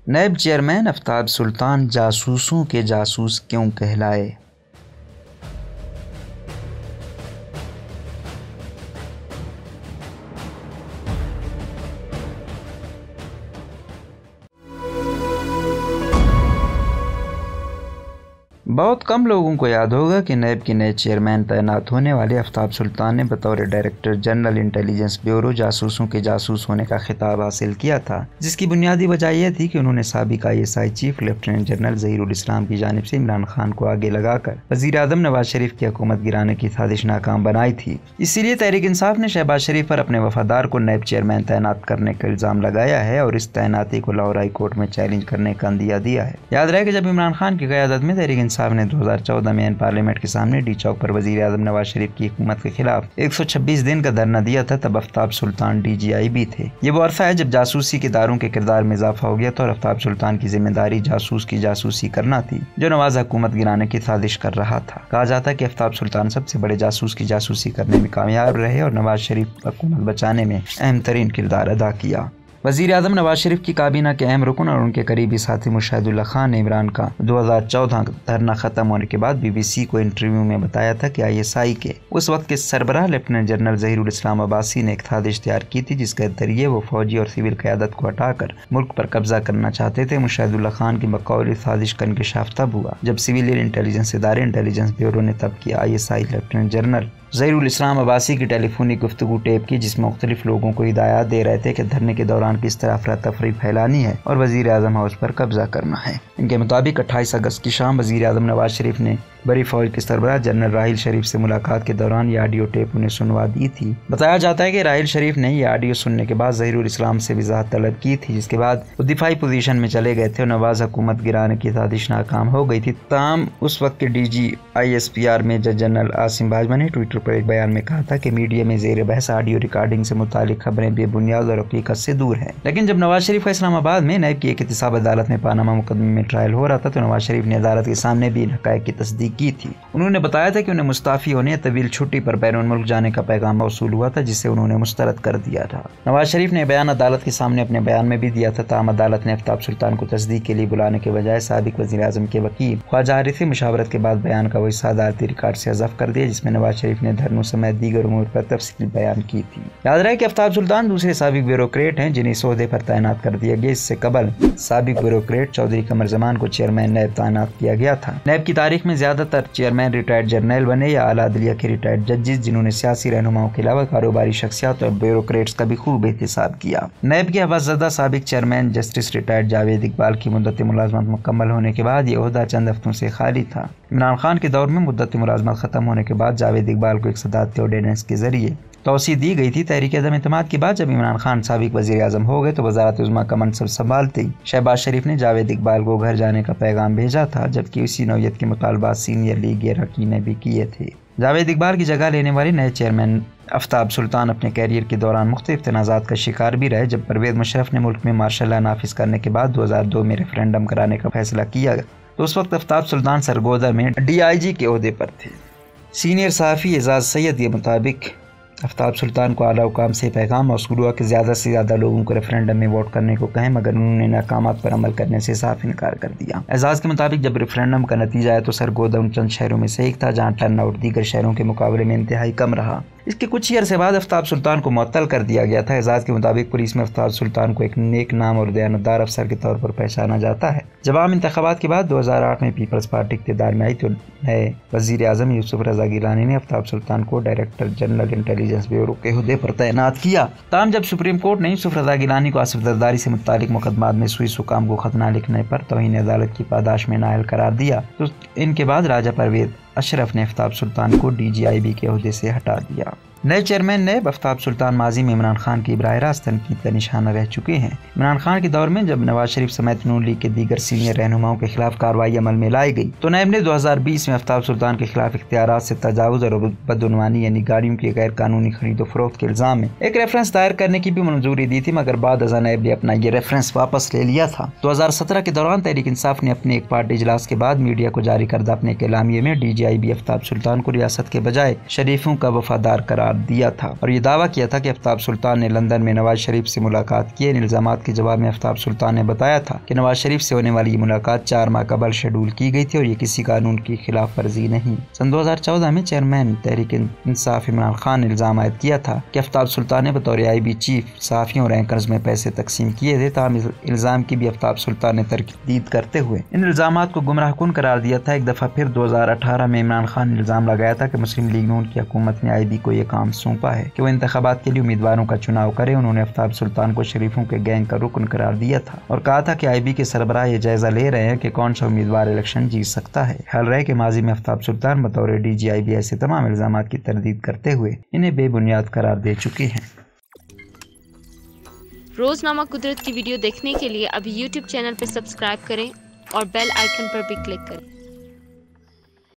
NAB chairman آفتاب سلطان جاسوسوں کے جاسوس کیوں کہلائے؟ بہت کم لوگوں کو یاد ہوگا کہ نیب کے نئے چیئرمین تعینات ہونے والے آفتاب سلطان نے بطور ڈائریکٹر جنرل انٹیلیجنس بیورو جاسوسوں کے جاسوس ہونے کا خطاب حاصل کیا تھا، جس کی بنیادی وجہ یہ تھی کہ انہوں نے سابق ISI chief lieutenant general Zaheer ul Islam کی جانب سے عمران خان کو آگے لگا کر وزیر اعظم نواز شریف کی حکومت گرانے کی سازش ناکام بنائی تھی۔ اسی لیے تحریک انصاف نے شہباز شریف پر اپنے وفادار کو نیب چیئرمین تعینات کرنے کا الزام لگایا ہے اور اس تعیناتی کو لاہور ہائی کورٹ میں چیلنج کرنے کا عندیہ دیا ہے۔ یاد رہے کہ جب عمران خان کی قیادت میں تحریک انصاف نے 2014 میں پارلیمنٹ کے سامنے ڈی چوک پر وزیر اعظم نواز شریف کی حکومت کے خلاف 126 دن کا دھرنا دیا تھا، تب آفتاب سلطان DGI بھی تھے۔ یہ وہ عرصہ ہے جب جاسوسی کے اداروں کے کردار میں اضافہ ہو گیا تھا اور آفتاب سلطان کی ذمہ داری جاسوس کی جاسوسی کرنا تھی جو نواز حکومت گرانے کی سازش کر رہا تھا۔ کہا جاتا ہے کہ آفتاب سلطان سب سے بڑے جاسوس کی جاسوسی کرنے میں کامیاب رہے اور نواز شریف حکومت بچانے میں اہم ترین کردار ادا کیا۔ وزیر اعظم نواز شریف کی کابینہ کے اہم رکن اور ان کے قریبی ساتھی مشاہد اللہ خان نے عمران کا 2014 دھرنا ختم ہونے کے بعد BBC کو انٹرویو میں بتایا تھا کہ ISI کے اس وقت کے سربراہ لیفٹیننٹ جنرل ظہیر الاسلام عباسی نے ایک سازش تیار کی تھی جس کے ذریعے وہ فوجی اور سول قیادت کو ہٹا کر ملک پر قبضہ کرنا چاہتے تھے۔ مشاہد اللہ خان کی بقول سازش کا انکشاف تب ہوا جب سویلین انٹیلیجنس ادارے انٹیلیجنس بیورو نے تب کیا ISI لیفٹیننٹ جنرل ظہیر الاسلام عباسی کی ٹیلی فونک گفتگو ٹیپ کی، جس میں مختلف لوگوں کو ہدایات دے رہے تھے کہ دھرنے کے دوران کس طرح افراتفری پھیلانی ہے اور وزیر اعظم ہاؤس پر قبضہ کرنا ہے۔ ان کے مطابق 28 اگست کی شام وزیر اعظم نواز شریف نے بڑی فوج کے سربراہ جنرل راحیل شریف سے ملاقات کے دوران یہ آڈیو ٹیپ انہیں سنوا دی تھی۔ بتایا جاتا ہے کہ راحیل شریف نے یہ آڈیو سننے کے بعد ظہیر الاسلام سے وضاحت طلب کی تھی، جس کے بعد وہ دفاعی پوزیشن میں چلے گئے تھے اور نواز حکومت گرانے کی سازش ناکام ہو گئی تھی۔ تاہم اس وقت کے DG ISPR major general Asim Bajwa نے ٹویٹر پر ایک بیان میں کہا تھا کہ میڈیا میں زیر بحث آڈیو ریکارڈنگ سے متعلق خبریں بے بنیاد اور حقیقت سے دور ہیں۔ لیکن جب نواز شریف کا اسلام آباد میں نیب کی ایک احتساب عدالت میں پاناما مقدمے میں ٹرائل ہو رہا تھا تو نواز شریف نے عدالت کے سامنے بھی ان حقائق کی تصدیق کی تھی۔ انہوں نے بتایا تھا کہ انہیں مستعفی ہونے یا طویل چھٹی پر بیرون ملک جانے کا پیغام موصول ہوا تھا جسے انہوں نے مسترد کر دیا تھا۔ نواز شریف نے بیان عدالت کے سامنے اپنے بیان میں بھی دیا تھا، تاہم عدالت نے آفتاب سلطان کو تصدیق کے لیے بلانے کے بجائے سابق وزیر اعظم کے وکیل خواجہ عارف سے مشاورت کے بعد بیان کا وہ حصہ عدالتی ریکارڈ سے حذف کر دیا جس میں نواز شریف نے دھرنوں سمیت دیگر امور پر تفصیل بیان کی تھی۔ یاد رہے کہ آفتاب سلطان دوسرے سابق بیوروکریٹ ہیں جنہیں اس عہدے پر تعینات کر دیا گیا۔ اس سے قبل سابق بیوروکریٹ چودھری قمر زمان کو چیئرمین نیب تعینات کیا گیا تھا۔ نیب کی تاریخ میں زیادہ تر چیئرمین ریٹائرڈ جرنیل بنے یا اعلیٰ عدلیہ کے ریٹائرڈ ججز جنہوں نے سیاسی رہنماؤں کے علاوہ کاروباری شخصیات اور بیوروکریٹس کا بھی خوب احتساب کیا۔ نیب کے حوصلہ زدہ سابق chairman justice retired Javed Iqbal کی مدت ملازمت مکمل ہونے کے بعد یہ عہدہ چند ہفتوں سے خالی تھا۔ عمران خان کے دور میں مدت ملازمت ختم ہونے کے بعد جاوید اقبال کو ایک صدارتی آرڈیننس کے ذریعے توسیع دی گئی تھی۔ تحریک عدم اعتماد کے بعد جب عمران خان سابق وزیر اعظم ہو گئے تو وزارت عظمیٰ کا منصب سنبھالتے ہی شہباز شریف نے جاوید اقبال کو گھر جانے کا پیغام بھیجا تھا، جبکہ اسی نوعیت کے مطالبات سینئر لیگ اراکین نے بھی کیے تھے۔ جاوید اقبال کی جگہ لینے والے نئے چیئرمین آفتاب سلطان اپنے کیریئر کے دوران مختلف تنازعات کا شکار بھی رہے۔ جب پرویز مشرف نے ملک میں مارشل لا نافذ کرنے کے بعد 2002 میں ریفرینڈم کرانے کا فیصلہ کیا تو اس وقت آفتاب سلطان سرگودا میں DIG کے عہدے پر تھے۔ سینئر صحافی اعزاز سید کے مطابق آفتاب سلطان کو اعلیٰ حکام سے پیغام موصول ہوا کہ زیادہ سے زیادہ لوگوں کو ریفرینڈم میں ووٹ کرنے کو کہیں، مگر انہوں نے احکامات پر عمل کرنے سے صاف انکار کر دیا۔ اعزاز کے مطابق جب ریفرینڈم کا نتیجہ آیا تو سرگودا ان چند شہروں میں سے ایک تھا جہاں ٹرن آؤٹ دیگر شہروں کے مقابلے میں انتہائی کم رہا۔ اس کے کچھ ہی عرصے بعد آفتاب سلطان کو معطل کر دیا گیا تھا۔ اعزاز کے مطابق پولیس میں آفتاب سلطان کو ایک نیک نام اور دیانتدار افسر کے طور پر پہچانا جاتا ہے۔ جب عام انتخابات کے بعد 2008 میں پیپلز پارٹی اقتدار میں آئی تو نئے وزیر اعظم یوسف رضا گیلانی نے آفتاب سلطان کو ڈائریکٹر جنرل انٹیلیجنس بیورو کے عہدے پر تعینات کیا۔ تاہم جب سپریم کورٹ نے یوسف رضا گیلانی کو آصف زرداری سے متعلق مقدمات میں سوئس حکام کو خط نہ لکھنے پر توہین عدالت کی پاداش میں نااہل قرار دیا تو ان کے بعد راجہ پرویز اشرف نے آفتاب سلطان کو DGIB کے عہدے سے ہٹا دیا۔ نئے چیئرمین نیب آفتاب سلطان ماضی میں عمران خان کی براہ راست تنقید کا نشانہ رہ چکے ہیں۔ عمران خان کے دور میں جب نواز شریف سمیت نون لیگ کے دیگر سینئر رہنماؤں کے خلاف کارروائی عمل میں لائی گئی تو نیب نے 2020 میں آفتاب سلطان کے خلاف اختیارات سے تجاوز اور بدعنوانی یعنی گاڑیوں کی غیر قانونی خرید و فروخت کے الزام میں ایک ریفرنس دائر کرنے کی بھی منظوری دی تھی، مگر بعد ازاں نیب نے اپنا یہ ریفرنس واپس لے لیا تھا۔ 2017 کے دوران تحریک انصاف نے اپنے ایک پارٹی اجلاس کے بعد میڈیا کو جاری کردہ اپنے اعلامیے میں DGIB آفتاب سلطان کو ریاست کے بجائے شریفوں کا وفادار قرار دیا تھا اور یہ دعویٰ کیا تھا کہ آفتاب سلطان نے لندن میں نواز شریف سے ملاقات کی۔ ان الزامات کے جواب میں آفتاب سلطان نے بتایا تھا کہ نواز شریف سے ہونے والی یہ ملاقات 4 ماہ قبل شیڈول کی گئی تھی اور یہ کسی قانون کی خلاف ورزی نہیں۔ سن 2014 میں چیئرمین تحریک انصاف عمران خان نے الزام عائد کیا تھا کہ آفتاب سلطان نے بطور IB چیف صحافیوں اور اینکرز میں پیسے تقسیم کیے تھے، تاہم اس الزام کی بھی آفتاب سلطان نے تردید کرتے ہوئے ان الزامات کو گمراہ کن قرار دیا تھا۔ ایک دفعہ پھر 2018 میں عمران خان نے الزام لگایا تھا کہ مسلم لیگ نون کی حکومت نے IB کو یہ کام سونپا ہے کہ وہ انتخابات کے لیے امیدواروں کا چناؤ کرے۔ انہوں نے آفتاب سلطان کو شریفوں کے گینگ کا رکن قرار دیا تھا اور کہا تھا کہ IB کے سربراہ یہ جائزہ لے رہے ہیں کہ کون سا امیدوار الیکشن جیت سکتا ہے۔ خیال رہے کہ ماضی میں آفتاب سلطان بطور DG IB ایسے تمام الزامات کی تردید کرتے ہوئے انہیں بے بنیاد قرار دے چکی ہیں۔ روزنامہ قدرت کی ویڈیو دیکھنے کے لیے ابھی YouTube چینل پر سبسکرائب کریں اور بیل آئیکن پر بھی کلک کریں۔